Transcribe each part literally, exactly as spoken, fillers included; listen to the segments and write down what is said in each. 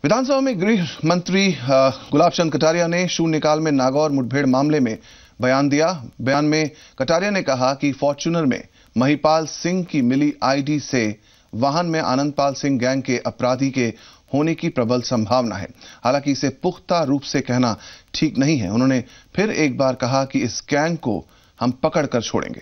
विधानसभा में गृह मंत्री गुलाब चंद कटारिया ने शून्यकाल में नागौर मुठभेड़ मामले में बयान दिया। बयान में कटारिया ने कहा कि फॉर्च्यूनर में महिपाल सिंह की मिली आईडी से वाहन में आनंद पाल सिंह गैंग के अपराधी के होने की प्रबल संभावना है। हालांकि इसे पुख्ता रूप से कहना ठीक नहीं है। उन्होंने फिर एक बार कहा कि इस गैंग को हम पकड़कर छोड़ेंगे।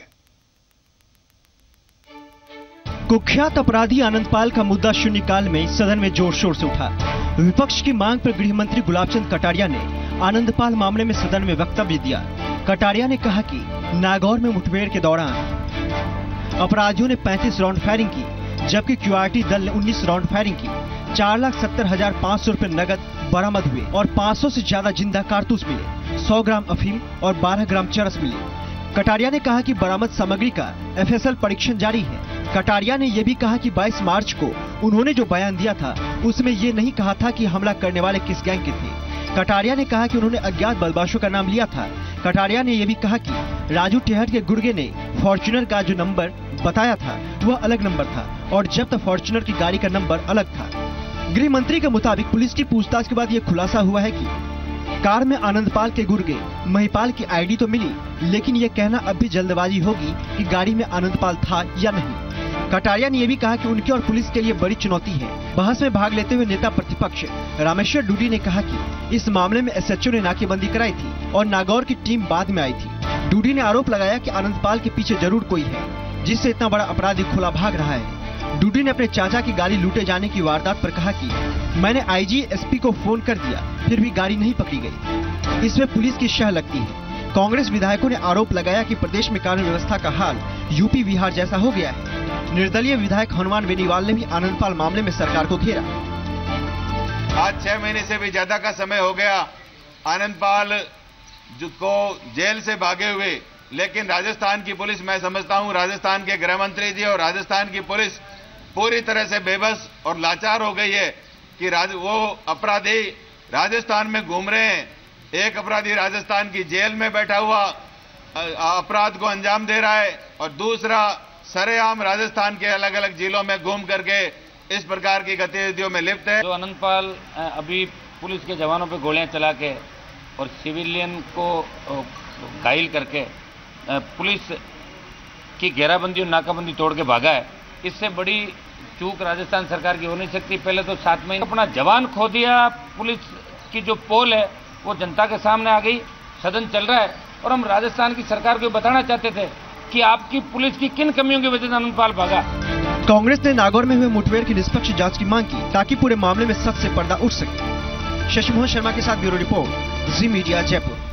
कुख्यात अपराधी आनंद पाल का मुद्दा शून्यकाल में सदन में जोर शोर से उठा। विपक्ष की मांग पर गृह मंत्री गुलाब चंद कटारिया ने आनंद पाल मामले में सदन में वक्तव्य दिया। कटारिया ने कहा कि नागौर में मुठभेड़ के दौरान अपराधियों ने पैंतीस राउंड फायरिंग की, जबकि क्यूआरटी दल ने उन्नीस राउंड फायरिंग की। चार लाख सत्तर हजार पाँच सौ रूपये नगद बरामद हुए और पाँच सौ से ज्यादा जिंदा कारतूस मिले। सौ ग्राम अफीम और बारह ग्राम चरस मिले। कटारिया ने कहा कि बरामद सामग्री का एफएसएल परीक्षण जारी है। कटारिया ने यह भी कहा कि बाईस मार्च को उन्होंने जो बयान दिया था उसमें ये नहीं कहा था कि हमला करने वाले किस गैंग के थे। कटारिया ने कहा कि उन्होंने अज्ञात बदमाशों का नाम लिया था। कटारिया ने यह भी कहा कि राजू टेहट के गुर्गे ने फॉर्च्यूनर का जो नंबर बताया था वह अलग नंबर था और जब्त फॉर्च्यूनर की गाड़ी का नंबर अलग था। गृह मंत्री के मुताबिक पुलिस की पूछताछ के बाद यह खुलासा हुआ है कि कार में आनंद पाल के गुर्गे महिपाल की आईडी तो मिली, लेकिन यह कहना अब भी जल्दबाजी होगी कि गाड़ी में आनंद पाल था या नहीं। कटारिया ने यह भी कहा कि उनके और पुलिस के लिए बड़ी चुनौती है। बहस में भाग लेते हुए नेता प्रतिपक्ष रामेश्वर डूडी ने कहा कि इस मामले में एसएचओ ने नाकेबंदी कराई थी और नागौर की टीम बाद में आई थी। डूडी ने आरोप लगाया कि आनंद पाल के पीछे जरूर कोई है, जिससे इतना बड़ा अपराधी खुला भाग रहा है। डूडी ने अपने चाचा की गाड़ी लूटे जाने की वारदात पर कहा कि मैंने आईजी एसपी को फोन कर दिया, फिर भी गाड़ी नहीं पकड़ी गई। इसमें पुलिस की शह लगती है। कांग्रेस विधायकों ने आरोप लगाया कि प्रदेश में कानून व्यवस्था का हाल यूपी बिहार जैसा हो गया है। निर्दलीय विधायक हनुमान बेनीवाल ने भी आनंद पाल मामले में सरकार को घेरा। आज छह महीने से भी ज्यादा का समय हो गया आनंद पाल को जेल से भागे हुए, लेकिन राजस्थान की पुलिस, मैं समझता हूं राजस्थान के गृह मंत्री जी और राजस्थान की पुलिस पूरी तरह से बेबस और लाचार हो गई है कि वो अपराधी राजस्थान में घूम रहे हैं। एक अपराधी राजस्थान की जेल में बैठा हुआ अपराध को अंजाम दे रहा है और दूसरा सरेआम राजस्थान के अलग अलग जिलों में घूम करके इस प्रकार की गतिविधियों में लिप्त है। जो आनंद पाल अभी पुलिस के जवानों पर गोलियां चला के और सिविलियन को घायल करके पुलिस की घेराबंदी और नाकाबंदी तोड़ के भागा है, इससे बड़ी चूक राजस्थान सरकार की हो नहीं सकती। पहले तो सात महीने अपना जवान खो दिया। पुलिस की जो पोल है वो जनता के सामने आ गई। सदन चल रहा है और हम राजस्थान की सरकार को बताना चाहते थे कि आपकी पुलिस की किन कमियों की वजह से आनंद पाल भागा। कांग्रेस ने नागौर में हुए मुठभेड़ की निष्पक्ष जांच की मांग की ताकि पूरे मामले में सच से पर्दा उठ सके। शशि मोहन शर्मा के साथ ब्यूरो रिपोर्ट, जी मीडिया, जयपुर।